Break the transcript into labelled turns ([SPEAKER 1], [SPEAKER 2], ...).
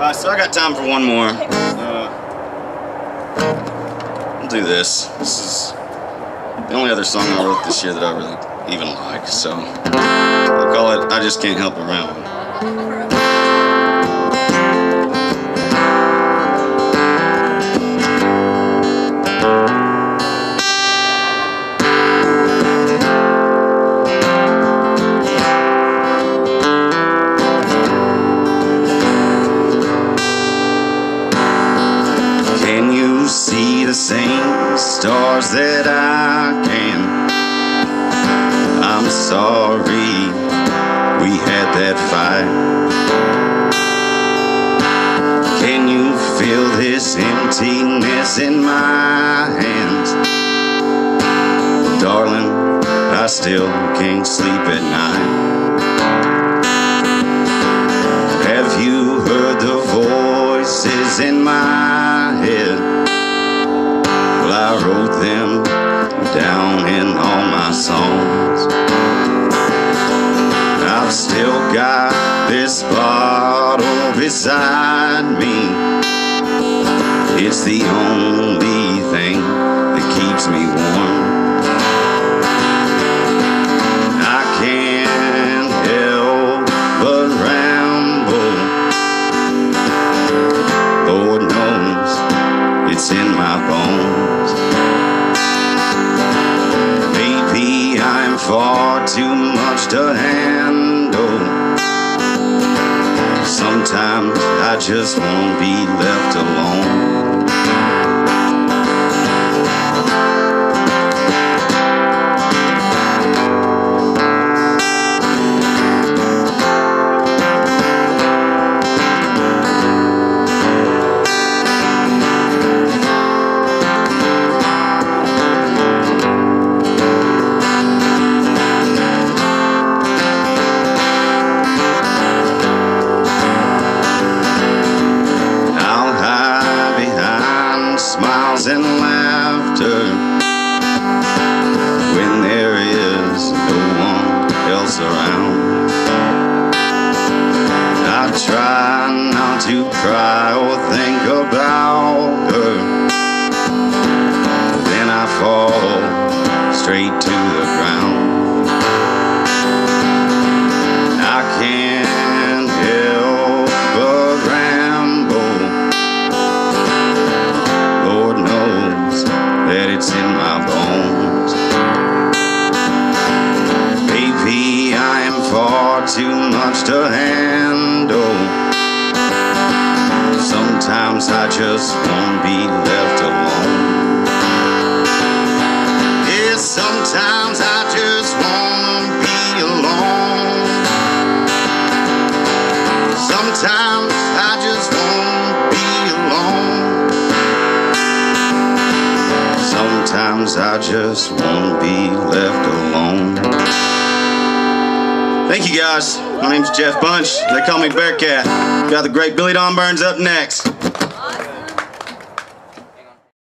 [SPEAKER 1] So I got time for one more. I'll do this. This is the only other song I wrote this year that I really even like. So I'll call it I Just Can't Help It Ramble. See the same stars that I can. I'm sorry we had that fight. Can you feel this emptiness in my hands? Darling, I still can't sleep at night. Have you heard the voices in my head? I wrote them down in all my songs. I've still got this bottle beside me. It's the only thing that keeps me warm. I can't help but ramble. Lord knows it's in my bones. Far too much to handle. Sometimes I just won't be left alone. And laughter when there is no one else around. I try not to cry or think about her, then I fall straight to the ground. I can't help but ramble. Lord knows that it's in my bones. Baby, I am far too much to handle. Sometimes I just won't be left alone. Yeah, sometimes I just won't be alone. Sometimes I just won't be alone. Sometimes I just won't be left alone. Thank you guys. My name's Jeff Bunch. They call me Bearcat. Got the great Billy Don Burns up next.